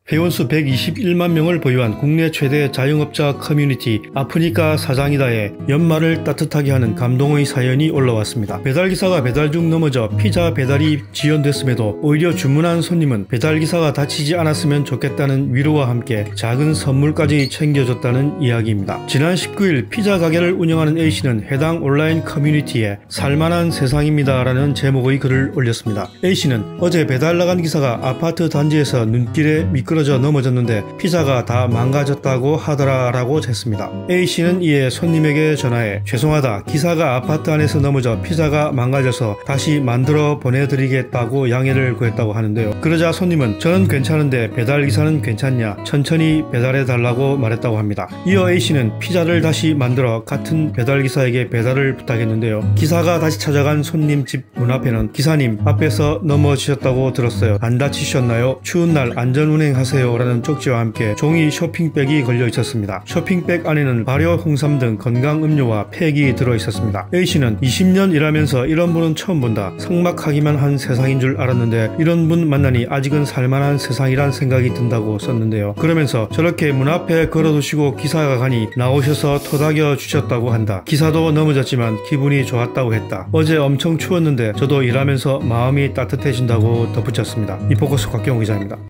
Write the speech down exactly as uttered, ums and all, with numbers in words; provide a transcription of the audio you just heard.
회원수 백이십일만 명을 보유한 국내 최대 자영업자 커뮤니티 아프니까 사장이다에 연말을 따뜻하게 하는 감동의 사연이 올라왔습니다. 배달기사가 배달 중 넘어져 피자 배달이 지연됐음에도 오히려 주문한 손님은 배달기사가 다치지 않았으면 좋겠다는 위로와 함께 작은 선물까지 챙겨줬다는 이야기입니다. 지난 십구일 피자 가게를 운영하는 A씨는 해당 온라인 커뮤니티에 살만한 세상입니다 라는 제목의 글을 올렸습니다. A씨는 어제 배달 나간 기사가 아파트 단지에서 눈길에 미끄러져 넘어졌는데 피자가 다 망가졌다고 하더라 라고 했습니다. A씨는 이에 손님에게 전화해 죄송하다, 기사가 아파트 안에서 넘어져 피자가 망가져서 다시 만들어 보내드리겠다고 양해를 구했다고 하는데요. 그러자 손님은 저는 괜찮은데 배달기사는 괜찮냐, 천천히 배달해 달라고 말했다고 합니다. 이어 A씨는 피자를 다시 만들어 같은 배달기사에게 배달을 부탁했는데요. 기사가 다시 찾아간 손님 집 문 앞에는 기사님 앞에서 넘어지셨다고 들었어요. 안 다치셨나요? 추운 날 안전운행하세요 라는 쪽지와 함께 종이 쇼핑백이 걸려 있었습니다. 쇼핑백 안에는 발효 홍삼 등 건강음료와 팩이 들어있었습니다. A씨는 이십 년 일하면서 이런 분은 처음 본다. 삭막하기만 한 세상인 줄 알았는데 이런 분 만나니 아직은 살만한 세상이란 생각이 든다고 썼는데요. 그러면서 저렇게 문 앞에 걸어두시고 기사가 가니 나오셔서 토닥여 주셨다고 한다. 기사도 넘어졌지만 기분이 좋았다고 했다. 어제 엄청 추웠는데 저도 일하면서 마음이 따뜻해진다고 덧붙였습니다. 이포커스 곽경호 기자입니다.